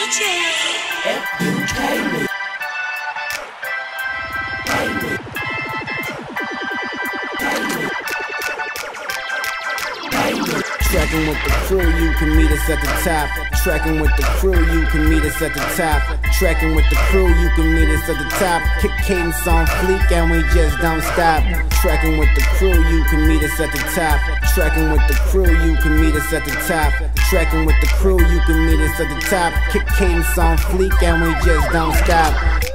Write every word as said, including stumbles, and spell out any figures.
J. F U K. Tracking with the crew, you can meet us at the top. Tracking with the crew, you can meet us at the top. Tracking with the crew, you can meet us at the top. Kick cadence on fleek and we just don't stop. Tracking with the crew, you can meet us at the top. Tracking with the crew, you can meet us at the top. Tracking with the crew, you can meet us at the top. Kick cadence on fleek and we just don't stop.